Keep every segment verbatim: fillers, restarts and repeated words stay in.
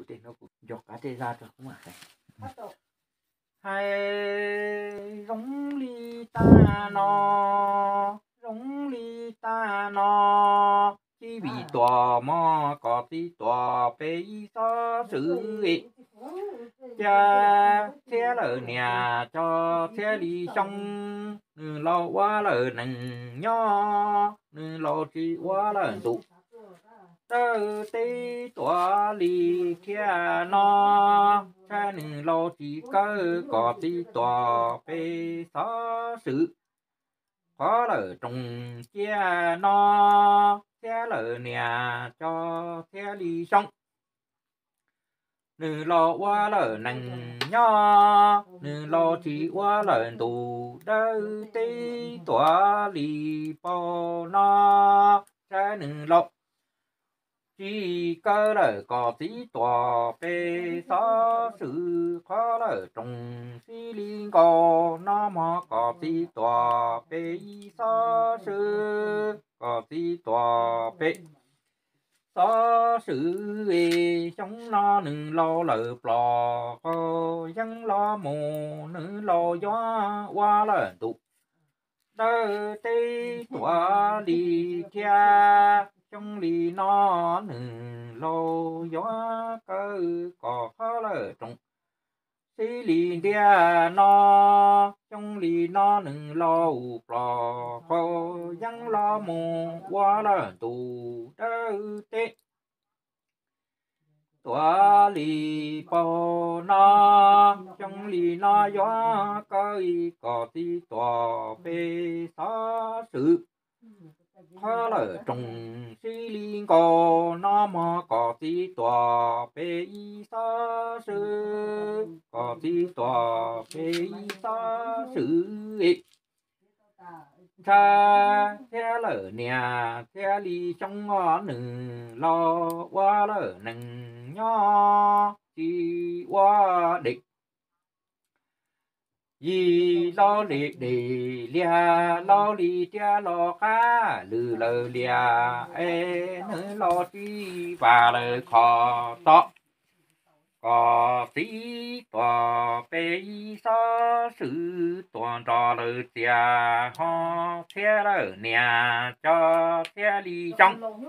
để nó cũng dọc cá tê ra được không ạ? Hai giống ly ta nó giống ly ta nó chỉ vì tòa mò có tí tòa bê so sự ý cha thế lỡ nhà cho thế đi xong nữ lo quá lỡ nằng nhỏ nữ lo chỉ quá lỡ tụ tơ tê tòa lì kia nó cha nữ lo chỉ cơ có tí tòa bê so sự có lỡ trùng chia nó thế lỡ nhà cho thế đi xong nữ lo quá lỡ nằng nhỏ nữ lo chỉ quá lỡ tù đơ tí tòa lì bò nó cha nữ lo chỉ cơ lỡ có tí tòa bê so sự khó lỡ trùng xí liên có nó mà có tí tòa bê so sự có tí tòa bê so sự về trong nó nữ lo lỡ plò có dân lo mù nữ lo gió qua lỡ tụ đơ tê tòa đi kia trong lì nó nữ lo gió cơ có khó lỡ trùng xí lì đia nó trong lì nó nữ lo plò có dân lo mù qua lỡ tụ đơ tê tòa lì bò nó trong lì nó gió coi có tí tòa bê xá sự khó lỡ trùng xí liên có nó mà có tí tòa bê xá sự có tí tòa bê xá sự cha thế lỡ nhà thế lì trong ngõ nữ lo quá lỡ nằng nhỏ chỉ quá địch vì lo lì đi lia lo lì tia lo cá lư lờ lia ê nữ lo chi và lờ khó to có tí tòa bê so sự toàn trò lờ tia ho thế lờ nhà cho thế đi trong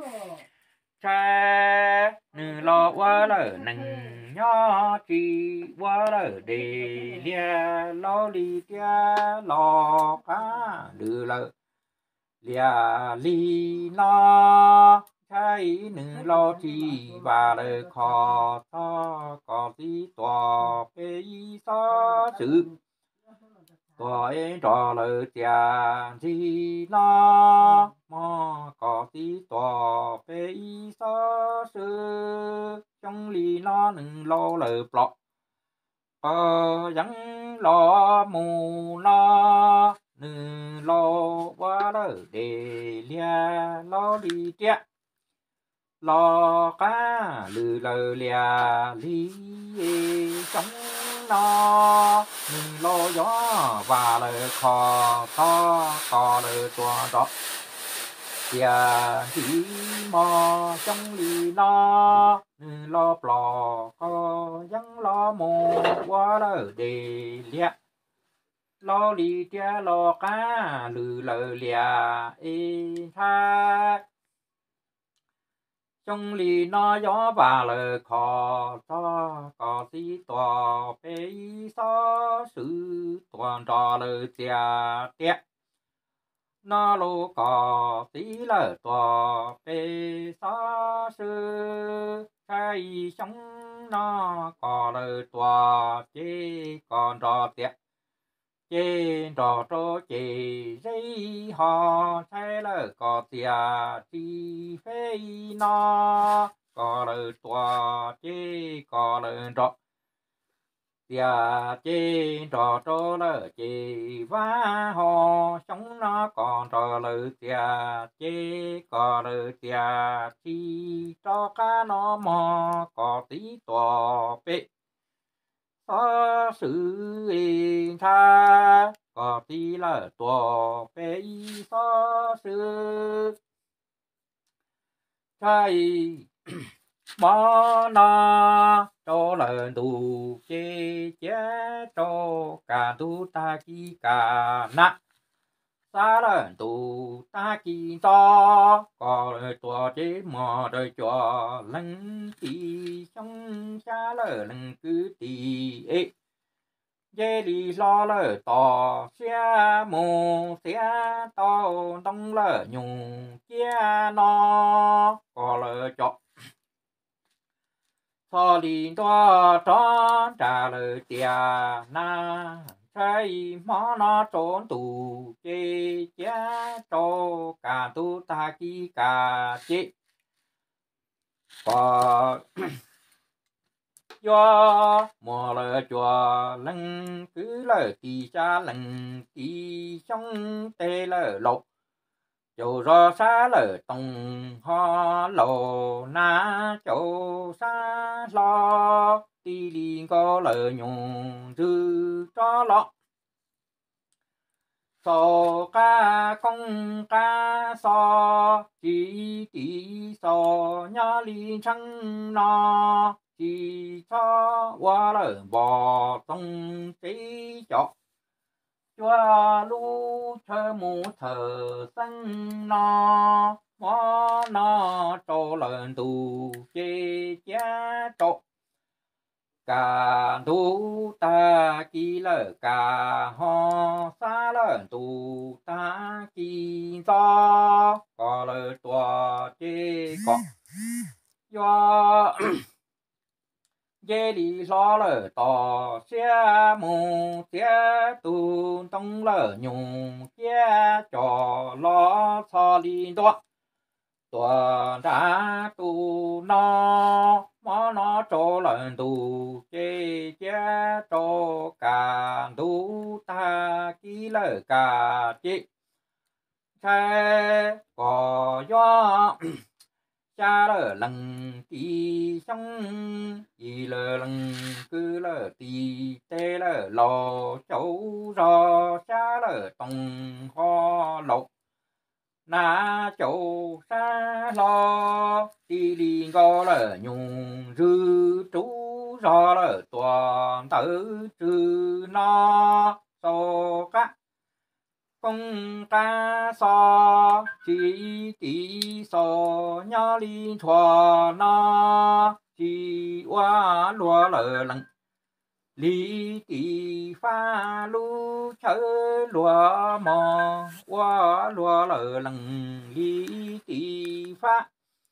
cha nữ lo quá lờ nằng nhỏ chỉ quá lờ đề lia lo li tia lo cá lư lờ lia li nó thấy nữ lo chi và lời khó to có tí tòa bê so sự tòa ấy trò lời chàng gì nó mò có tí tòa bê so sự trong lì nó nữ lo lời plọ ờ vẫn lo mù nó nữ lo quá lời đề lia lo đi tiếc lo cá lư lờ lia li sống nó mình lo gió và lời khó to to lời tua đó tia chỉ mò trong lì nó lo plò có dân lo mù quá lời đề lia lo li tia lo cá lư lờ lia ê tha trong lì nó gió và lời khó to có tí tòa bê so sự toàn trò lời tia tiếc nó lô có tí lời tòa bê so sự thay sống nó có lời tòa chế còn trò tiếc chế trò trò chế dây họ thay lời có tia chi phê nó có lời tòa chế có lời trò tia chế trò trò lời chế và họ sống nó còn trò lời tia chế có lời tia chi cho cá nó mò có tí tòa bê so sự tha có tí là tòa bê so sự thay mò na cho lời tu chế chế cho cả tu ta ki cả na xa lời tu ta ki to có lời tua chế mò đời cho lăng tí trong xa lời lăng cứ tí ê dê đi lo lời tò xe mù xe to đông lời nhung chia nó có lời cho cho đi to cho trả lời tia na thấy mó nó trốn tù chê chá cho cả tu ta ki cả chê có do mò lờ chùa lăng cứ lờ tì cha lăng tì trong tê lờ lộc châu ro xa lờ tông ho lồ na châu xa lo tì đi có lờ nhung dư cho lọ so ca công ca so chỉ tí so nhá li chăng nó chỉ cho qua lời bò tông tí chọ cho lu thơ mu thờ xanh nó mó nó cho lời tù chê chá trọ cả tu ta ki lờ cả ho xa lờ tu ta ki do có lờ tua chê có do dê đi lo lờ tò xe mù xe tu tông lờ nhung xe cho lo cho đi đó tua đã tu nó mó nó cho lần tu chê chê cho cả tu ta ki lờ cả chê chê có gió cha lờ lần tí xong gì lờ lần cứ lờ tí tê lờ lò cháu rò cha lờ tông ho lộc na châu sa lo đi đi go lờ nhung rư trú ro lờ toàn tử trừ no so cá công ca so chỉ tí so nhá li thua no chỉ qua lúa lờ lằng lý tỷ pha lu chớ lúa mò qua lúa lờ lằng lý tỷ pha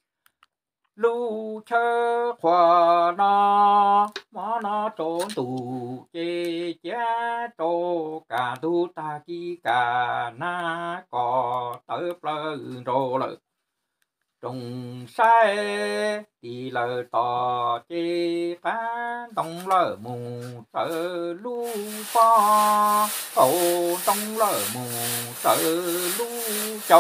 lu chớ khoa nó mó nó trốn tù chê chá trô cả tu ta ki cả na có tớ plơ rô lờ trùng sai thì lờ tò chê cá đông lờ mù sợ lu pho cầu đông lờ mù sợ lu chậu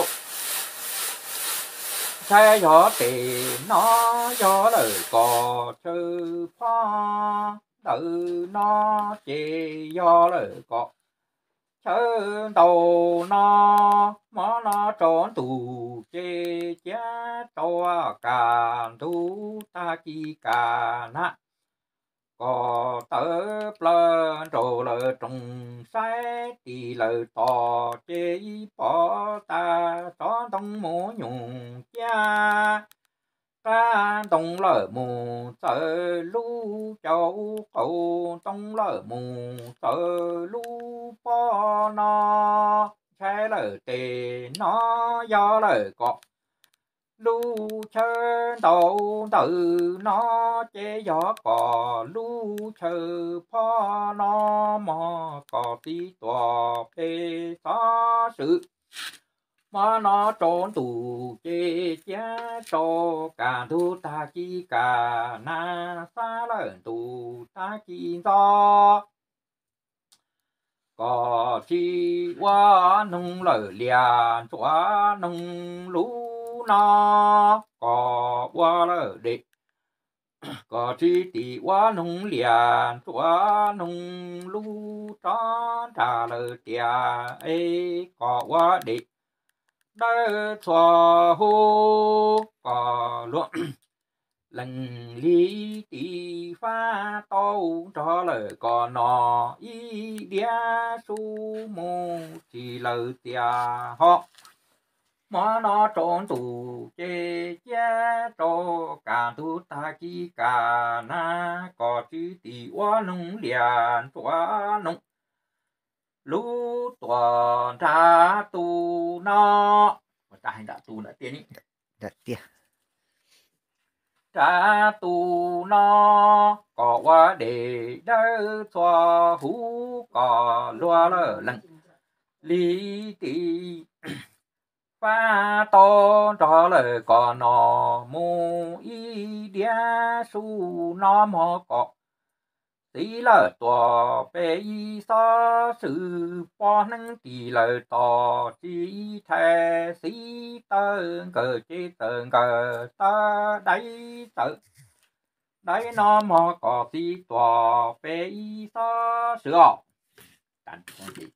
xe gió tì nó gió lời cò sư pho tự nó chê gió lời cò sơ đầu nó mó nó trốn tù chê chá cho cả tu ta ki cả na có tớ plơ trồ lờ trùng sai tì lờ tò chê bỏ ta cho tông mô nhung cha ta tông lờ mù sợ lu châu cầu tông lờ mù sợ lu po nó xe lờ tề nó do lờ cọ lu chơ đầu tự nó chế gió cò lu chơ pho nó mò cò tí tòa phê xó sự mà nó trốn tù chê chá cho cả tu ta ki cả na xa lợn tù ta ki do có chi qua nông lở liền xóa nông lũ nó có qua lở đệ có chi tỷ qua nông liền xóa nông lũ tròn trả lở tia ấy có qua đệ đỡ xóa hô có luôn lần lý tỷ pha tâu cho lời còn nọ ý đĩa su mô chỉ lời tia họ mà nó trốn tù chê chê cho cả tu ta chi cả na có chữ tỷ quá nung liền quá nung lũ tuần ra tu nó ta hành đã tu đã tiên ý Đã tia. ra tu nó có quá để đỡ cho hú có loa lơ lần lý tỷ pha to cho lời có nó mù y đĩa su nó mò có tí lời tòa bê y so sự bó nâng tí lời tòa chi thề sĩ tơ cờ chế tờ cờ tơ đáy tờ đấy nó mò có tí tòa bê y so sửa